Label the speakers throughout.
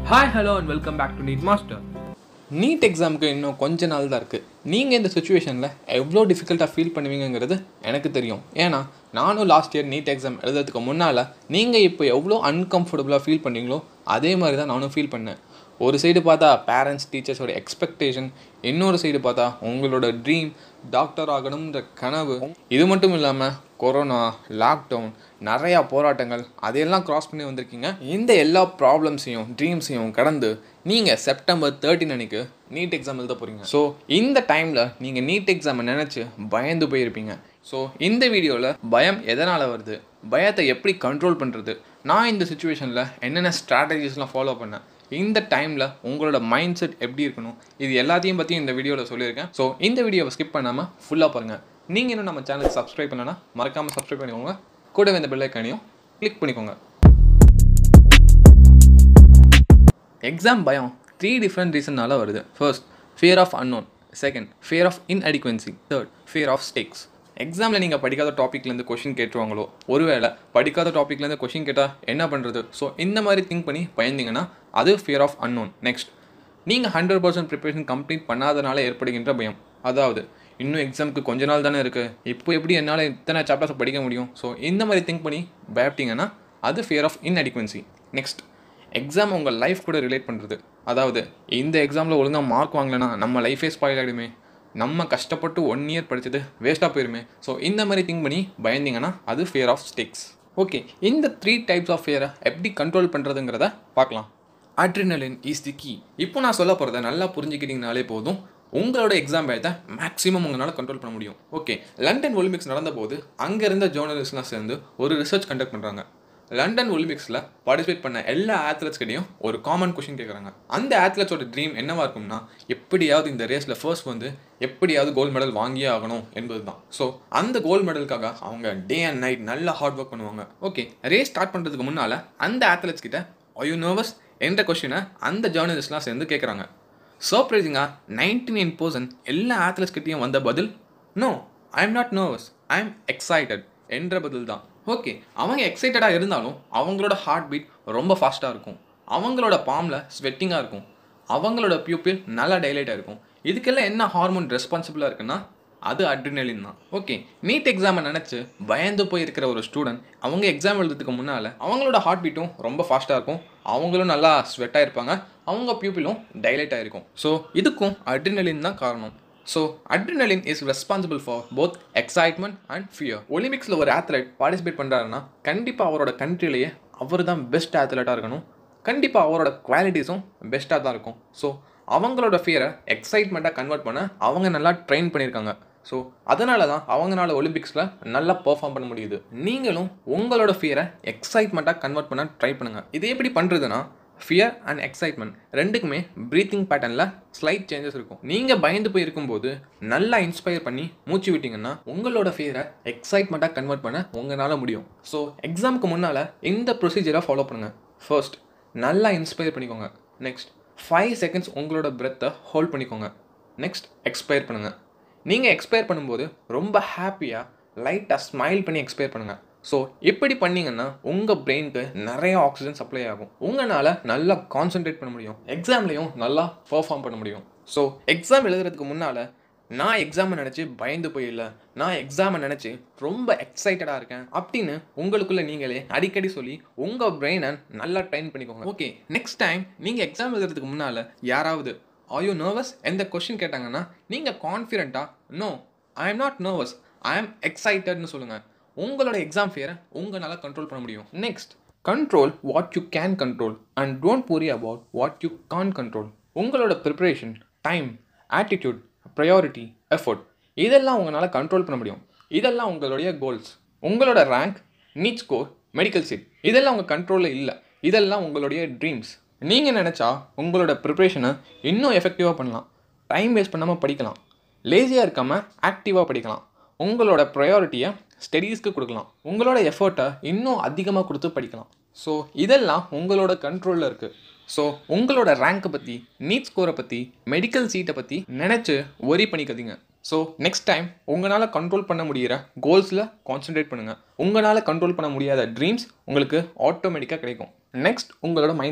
Speaker 1: Hi, hello and welcome back to NEET Master. NEET எக்ஸாமுக்கு இன்னும் கொஞ்ச நாள் தான் இருக்குது. நீங்கள் இந்த சுச்சுவேஷனில் எவ்வளோ டிஃபிகல்ட்டாக ஃபீல் பண்ணுவீங்கிறது எனக்கு தெரியும். ஏன்னா நானும் லாஸ்ட் இயர் NEET எக்ஸாம் எழுதுறதுக்கு முன்னால் நீங்கள் இப்போ எவ்வளோ அன்கம்ஃபர்டபுளாக ஃபீல் பண்ணீங்களோ அதே மாதிரி தான் நானும் ஃபீல் பண்ணேன். ஒரு சைடு பார்த்தா பேரண்ட்ஸ் டீச்சர்ஸோட எக்ஸ்பெக்டேஷன், இன்னொரு சைடு பார்த்தா உங்களோட ட்ரீம் டாக்டர் ஆகணுன்ற கனவு. இது மட்டும் இல்லாமல் கொரோனா, லாக்டவுன், நிறையா போராட்டங்கள் அதையெல்லாம் க்ராஸ் பண்ணி வந்திருக்கீங்க. இந்த எல்லா ப்ராப்ளம்ஸையும் ட்ரீம்ஸையும் கடந்து நீங்கள் September 13 அன்றைக்கு NEET எக்ஸாம் எழுத போகிறீங்க. ஸோ இந்த டைமில் நீங்கள் NEET எக்ஸாமை நினச்சி பயந்து போயிருப்பீங்க. ஸோ இந்த வீடியோவில் பயம் எதனால் வருது, பயத்தை எப்படி கண்ட்ரோல் பண்ணுறது, நான் இந்த சுச்சுவேஷனில் என்னென்ன ஸ்ட்ராட்டஜிஸ்லாம் ஃபாலோ பண்ணேன், இந்த டைமில் உங்களோட மைண்ட் செட் எப்படி இருக்கணும், இது எல்லாத்தையும் பற்றி இந்த வீடியோவில் சொல்லியிருக்கேன். ஸோ இந்த வீடியோவை ஸ்கிப் பண்ணாமல் ஃபுல்லாக பாருங்கள். நீங்கள் இன்னும் நம்ம சேனலுக்கு சப்ஸ்கிரைப் பண்ணலன்னா மறக்காமல் சப்ஸ்கிரைப் பண்ணிக்கோங்க. கூடவே இந்த பெல் ஐக்கானையும் கிளிக் பண்ணிக்கோங்க. எக்ஸாம் பயம் 3 டிஃப்ரெண்ட் ரீசன்னால வருது. First, fear of unknown. Second, fear of inadequacy. Third, fear of stakes. எக்ஸாமில் நீங்கள் படிக்காத டாப்பிக்லேருந்து கொஷின் கேட்டுருவாங்களோ, ஒருவேளை படிக்காத டாப்பிக்லேருந்து கொஷின் கேட்டால் என்ன பண்ணுறது, ஸோ இந்த மாதிரி திங்க் பண்ணி பயந்தீங்கன்னா அது ஃபியர் ஆஃப் அன்னோன். நெக்ஸ்ட், நீங்கள் 100% ப்ரிப்பரேஷன் கம்ப்ளீட் பண்ணாதனால ஏற்படுகின்ற பயம். அதாவது இன்னும் எக்ஸாமுக்கு கொஞ்ச நாள் தானே இருக்குது, இப்போ எப்படி என்னால் இத்தனை சாப்டர்ஸை படிக்க முடியும், ஸோ இந்த மாதிரி திங்க் பண்ணி பயப்பட்டீங்கன்னா அது fear of inadequacy. Next, exam உங்கள் லைஃப் கூட ரிலேட் பண்ணுறது. அதாவது இந்த எக்ஸாமில் ஒழுங்காக மார்க் வாங்கலைன்னா நம்ம லைஃபே ஸ்பாயில் ஆகிடுமே, நம்ம கஷ்டப்பட்டு 1 இயர் படித்தது வேஸ்ட்டாக போயிருமே, ஸோ இந்த மாதிரி திங்க் பண்ணி பயந்தீங்கன்னா அது ஃபியர் ஆஃப் ஸ்டேக்ஸ். ஓகே, இந்த 3 டைப்ஸ் ஆஃப் ஃபியரை எப்படி கண்ட்ரோல் பண்ணுறதுங்கிறத பார்க்கலாம். Adrenaline is the key. இப்போ நான் சொல்ல போகிறத நல்லா புரிஞ்சுக்கிட்டிங்கனாலே போதும், உங்களோட எக்ஸாம் பயத்தை மேக்ஸிமம் உங்களால் கண்ட்ரோல் பண்ண முடியும். ஓகே, லண்டன் ஒலிம்பிக்ஸ் நடந்தபோது அங்கே இருந்த ஜேர்னலிஸ்ட்லாம் சேர்ந்து ஒரு ரிசர்ச் கண்டக்ட் பண்ணுறாங்க. லண்டன் ஒலிம்பிக்ஸில் பார்ட்டிசிபேட் பண்ண எல்லா ஆத்லெட்ஸ்கிட்டையும் ஒரு காமன் கொஷின் கேட்குறாங்க. அந்த ஆத்லெட்ஸோட ட்ரீம் என்னவாக இருக்கும்னா, எப்படியாவது இந்த ரேஸில் ஃபர்ஸ்ட் வந்து எப்படியாவது கோல்டு மெடல் வாங்கியே ஆகணும் என்பது தான். ஸோ அந்த கோல்டு மெடலுக்காக அவங்க டே அண்ட் நைட் நல்லா ஹார்ட் ஒர்க் பண்ணுவாங்க. ஓகே, ரேஸ் ஸ்டார்ட் பண்ணுறதுக்கு முன்னால் அந்த ஆத்லெட்ஸ் கிட்ட ஆர் யூ நர்வஸ் என்ற கொஷினை அந்த ஜேர்னலிஸ்ட்லாம் சேர்ந்து கேட்குறாங்க. சர்ப்ரைசிங்காக 99% எல்லா ஆத்லெட்ஸ் கிட்டையும் வந்த பதில் no, I am not nervous, I am excited என்ற பதில் தான். ஓகே, அவங்க எக்ஸைட்டடாக இருந்தாலும் அவங்களோட ஹார்ட் பீட் ரொம்ப ஃபாஸ்ட்டாக இருக்கும், அவங்களோட பாமில் ஸ்வெட்டிங்காக இருக்கும், அவங்களோட பியூப்பிள் நல்லா டைலைட்டாக இருக்கும். இதுக்கெல்லாம் என்ன ஹார்மோன் ரெஸ்பான்சிபிளாக இருக்குன்னா அது அட்ரினலின் தான். ஓகே, நீட் எக்ஸாமை நினச்சி பயந்து போயிருக்கிற ஒரு ஸ்டூடெண்ட் அவங்க எக்ஸாம் எழுதுறதுக்கு முன்னால் அவங்களோட ஹார்ட் பீட்டும் ரொம்ப ஃபாஸ்ட்டாக இருக்கும், அவங்களும் நல்லா ஸ்வெட்டாக இருப்பாங்க, அவங்க பியூப்பிளும் டைலைட்டாக இருக்கும். ஸோ இதுக்கும் அட்ரினலின் தான் காரணம். So adrenaline is responsible for both excitement and fear. ஒலிம்பிக்ஸில் ஒரு ஆத்லெட் பார்ட்டிசிபேட் பண்ணுறாருன்னா கண்டிப்பாக அவரோட கண்ட்ரிலேயே அவர் தான் பெஸ்ட் ஆத்லெட்டாக இருக்கணும், கண்டிப்பாக அவரோட குவாலிட்டிஸும் பெஸ்ட்டாக தான் இருக்கும். ஸோ அவங்களோட ஃபியரை எக்ஸைட்மெண்ட்டாக கன்வெர்ட் பண்ண அவங்க நல்லா ட்ரெயின் பண்ணியிருக்காங்க. ஸோ அதனால தான் அவங்களால ஒலிம்பிக்ஸில் நல்லா பெர்ஃபார்ம் பண்ண முடியுது. நீங்களும் உங்களோட ஃபியரை எக்ஸைட்மெண்ட்டாக கன்வெர்ட் பண்ண ட்ரை பண்ணுங்கள். இது எப்படி பண்ணுறதுன்னா, ஃபியர் அண்ட் எக்ஸைட்மெண்ட் ரெண்டுக்குமே ப்ரீத்திங் பேட்டர்னில் ஸ்லைட் சேஞ்சஸ் இருக்கும். நீங்கள் பயந்து போய் இருக்கும்போது நல்லா இன்ஸ்பயர் பண்ணி மூச்சு விட்டிங்கன்னா உங்களோட ஃபியரை எக்ஸைட்மெண்ட்டாக கன்வெர்ட் பண்ண உங்களால் முடியும். ஸோ எக்ஸாமுக்கு முன்னால் இந்த ப்ரொசீஜரை ஃபாலோ பண்ணுங்கள். ஃபர்ஸ்ட், நல்லா இன்ஸ்பயர் பண்ணிக்கோங்க. நெக்ஸ்ட் 5 செகண்ட்ஸ் உங்களோட பிரெத்தை ஹோல்ட் பண்ணிக்கோங்க. நெக்ஸ்ட் எக்ஸ்பயர் பண்ணுங்கள். நீங்கள் எக்ஸ்பயர் பண்ணும்போது ரொம்ப ஹாப்பியாக லைட்டாக ஸ்மைல் பண்ணி எக்ஸ்பயர் பண்ணுங்கள். ஸோ இப்படி பண்ணிங்கன்னா உங்கள் பிரெயினுக்கு நிறைய ஆக்சிஜன் சப்ளை ஆகும், உங்களால் நல்லா கான்சென்ட்ரேட் பண்ண முடியும், எக்ஸாம்லேயும் நல்லா பெர்ஃபார்ம் பண்ண முடியும். ஸோ எக்ஸாம் எழுதுறதுக்கு முன்னால் நான் எக்ஸாமை நினச்சி பயந்து போயிடல, நான் எக்ஸாமை நினச்சி ரொம்ப எக்ஸைட்டடாக இருக்கேன் அப்படின்னு உங்களுக்குள்ளே நீங்களே அடிக்கடி சொல்லி உங்கள் பிரெயினை நல்லா ட்ரெயின் பண்ணிக்கோங்க. ஓகே, நெக்ஸ்ட் டைம் நீங்கள் எக்ஸாம் எழுதுறதுக்கு முன்னால் யாராவது ஆர் யூ நர்வஸ் எந்த கொஷின் கேட்டாங்கன்னா நீங்கள் கான்ஃபிடென்ட்டாக no, I am not nervous, I am எக்ஸைட்டட்னு சொல்லுங்கள். உங்களோட எக்ஸாம் ஃபியரை உங்களால் கண்ட்ரோல் பண்ண முடியும். Next, control what you can control and don't worry about what you can't control. உங்களோட preparation, time, attitude, priority, effort இதெல்லாம் உங்களால் கண்ட்ரோல் பண்ண முடியும். இதெல்லாம் உங்களுடைய கோல்ஸ். உங்களோட rank, NEET score, medical seat இதெல்லாம் உங்கள் கண்ட்ரோலில் இல்லை, இதெல்லாம் உங்களுடைய ட்ரீம்ஸ். நீங்கள் நினச்சா உங்களோட ப்ரிப்ரேஷனை இன்னும் எஃபெக்டிவாக பண்ணலாம், டைம் வேஸ்ட் பண்ணாமல் படிக்கலாம், லேசியாக இருக்காமல் ஆக்டிவாக படிக்கலாம், உங்களோட ப்ரையாரிட்டியை ஸ்டடீஸ்க்கு கொடுக்கலாம், உங்களோட எஃபர்ட்டை இன்னும் அதிகமாக கொடுத்து படிக்கலாம். ஸோ இதெல்லாம் உங்களோட கண்ட்ரோலில் இருக்குது. ஸோ உங்களோட ரேங்க்கை பற்றி, நீட் ஸ்கோரை பற்றி, மெடிக்கல் சீட்டை பற்றி நினச்சி ஒரி பண்ணிக்காதீங்க. ஸோ நெக்ஸ்ட் டைம் உங்களால் கண்ட்ரோல் பண்ண முடிகிற கோல்ஸில் கான்சன்ட்ரேட் பண்ணுங்கள். உங்களால் கண்ட்ரோல் பண்ண முடியாத ட்ரீம்ஸ் உங்களுக்கு ஆட்டோமேட்டிக்காக கிடைக்கும். நெக்ஸ்ட், உங்களோட மைண்ட் செட்.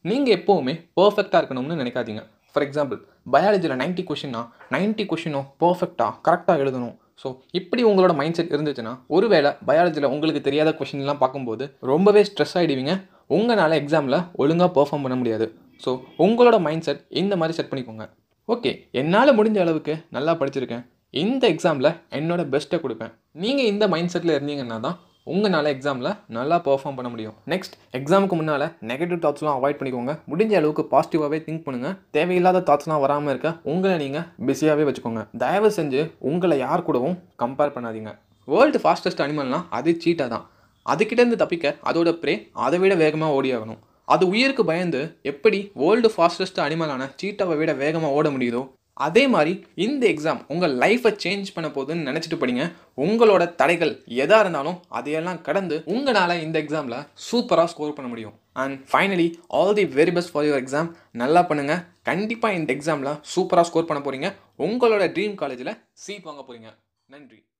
Speaker 1: நீங்கள் எப்போவுமே பர்ஃபெக்டாக இருக்கணும்னு நினைக்காதீங்க. ஃபார் எக்ஸாம்பிள் பயாலஜியில் 90 கொஷின்னா 90 கொஷினும் பர்ஃபெக்டாக கரெக்டாக எழுதணும். ஸோ இப்படி உங்களோட மைண்ட் செட் இருந்துச்சுன்னா ஒருவேளை பயாலஜியில் உங்களுக்கு தெரியாத கொஷின்லாம் பார்க்கும்போது ரொம்பவே ஸ்ட்ரெஸ் ஆகிடுவீங்க. உங்களால் எக்ஸாமில் ஒழுங்காக பெர்ஃபார்ம் பண்ண முடியாது. ஸோ உங்களோட மைண்ட் செட் இந்த மாதிரி செட் பண்ணிக்கோங்க. ஓகே, என்னால் முடிஞ்ச அளவுக்கு நல்லா படிச்சிருக்கேன், இந்த எக்ஸாமில் என்னோட பெஸ்ட்டை கொடுப்பேன். நீங்கள் இந்த மைண்ட் செட்டில் இருந்தீங்கன்னா தான் உங்களால் எக்ஸாமில் நல்லா பெர்ஃபார்ம் பண்ண முடியும். நெக்ஸ்ட், எக்ஸாமுக்கு முன்னால் நெகட்டிவ் தாட்ஸ்லாம் அவாய்ட் பண்ணிக்கோங்க. முடிஞ்ச அளவுக்கு பாசிட்டிவாகவே திங்க் பண்ணுங்கள். தேவையில்லாத தாட்ஸ்லாம் வராமல் இருக்க உங்களை நீங்கள் பிஸியாகவே வச்சுக்கோங்க. தயவு செஞ்சு உங்களை யார் கூடவும் கம்பேர் பண்ணாதீங்க. வேர்ல்டு ஃபாஸ்டஸ்ட் அனிமல்னால் அது சீட்டா தான். அதுக்கிட்டேருந்து தப்பிக்க அதோட ப்ரே அதை விட வேகமாக ஓடியாகணும். அது உயிருக்கு பயந்து எப்படி வேர்ல்டு ஃபாஸ்டஸ்ட் அனிமலான சீட்டாவை விட வேகமாக ஓட முடியுதோ அதே மாதிரி இந்த எக்ஸாம் உங்கள் லைஃப்பை சேஞ்ச் பண்ண போகுதுன்னு நினச்சிட்டு படிங்க. உங்களோட தடைகள் எதாக இருந்தாலும் அதையெல்லாம் கடந்து உங்களால் இந்த எக்ஸாமில் சூப்பராக ஸ்கோர் பண்ண முடியும். And finally all the very best for your exam. நல்லா பண்ணுங்கள். கண்டிப்பாக இந்த எக்ஸாமில் சூப்பராக ஸ்கோர் பண்ண போகிறீங்க. உங்களோட ட்ரீம் காலேஜில் சீட் வாங்க போகிறீங்க. நன்றி.